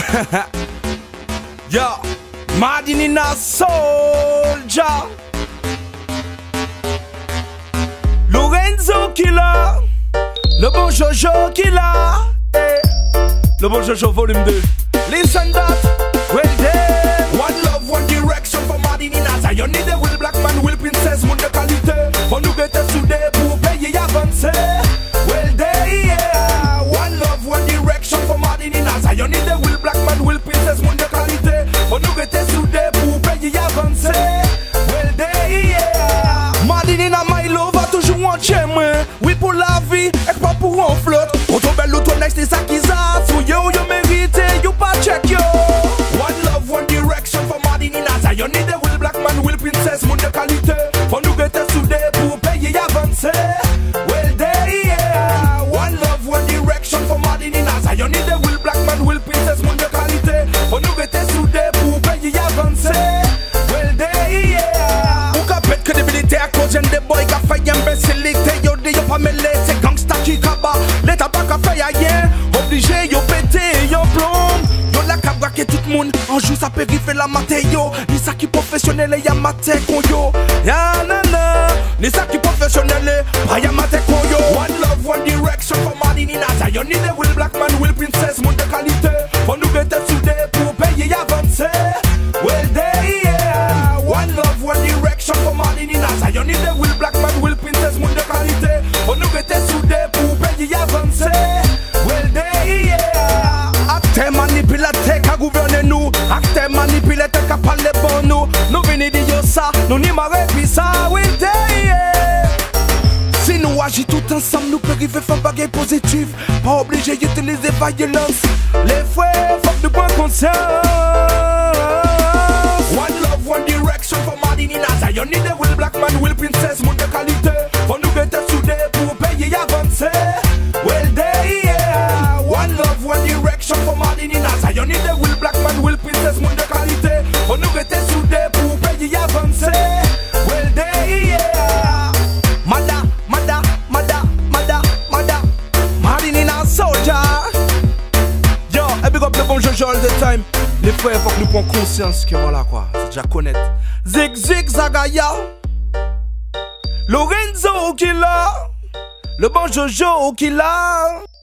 Yo, Madinina Soldier, Lorenzo qui l'a, le bon Jojo qui l'a, le bon Jojo volume 2. Listen that, well there. One love, one direction for Madinina Zion. Need a will black man, will princess, moun de qualité. For nous get soudé pour payer avancer. Well there, yeah. One love, one direction for Madinina Zion. Need a will black man, will princess, moun de qualité. For nous get soudé pour payer avancer. Well there, yeah. Madinina my love a toujours en chez moi. Oui pour la vie, et pas pour un flotte. Auto belle, auto next, c'est ça qui a. So yo mérite, yo pas check yo. One love, one direction for Madinina Zion. Need a will black man, will princess, moun de qualité. For nous get soudé pour payer avancer. Well there, yeah. One love, one direction for Madinina Zion. Need a will black man, will princess, moun de qualité. For nous get soudé pour payer avancer. Well there, yeah. Ou ka pète crédibilité à cause des boys qui fait imbécilité. Yo de yo pas mêlé, c'est gangsta qui kaba. L'état pas qu'à faire rien. Obligé yo pété, yo plombe. Yo la cabra que tout le monde en joue ça peut griffer la maté yo. Ni ça qui professionnel et y'a maté con yo. Ya nana. Ni ça qui professionnel et y'a maté con yo. One love, one direction for Madinina Zion. Need a will black man, will princess, moun de qualité. For nous get soudé pour payer avancer. Well there, yeah. One love, one direction for Madinina Zion. Need a will black man, will princess, moun de qualité. For nous get soudé pour payer avancer. Well there, yeah. Acte manipulateur qui gouverne nous. Acte manipulateur qui parle pour nous. Nous venons de dire ça, nous n'y marre plus ça. Well there, yeah. Si nous agissons tout ensemble, nous pouvons arriver à faire baguette positive. Pas obligé d'utiliser violence. Les frères, faut que nous prenions conscience. One love, one direction for Madinina Zion. Need a will black man, will princess, moun de qualité. For nous get soudé pour payer avancer. Well there, yeah. One love, one direction for Madinina Zion. Need a will black man, will princess, moun de qualité. For nous get soudé pour payer avancer. Well there, yeah. Madinina Soldier. Yo, et big up le bon Jojo all the time. Les frères, faut que nous prenions conscience que voilà quoi, c'est déjà connaître. Zig Zig Zagaya, Lorenzo qui l'a, le bon Jojo qui l'a.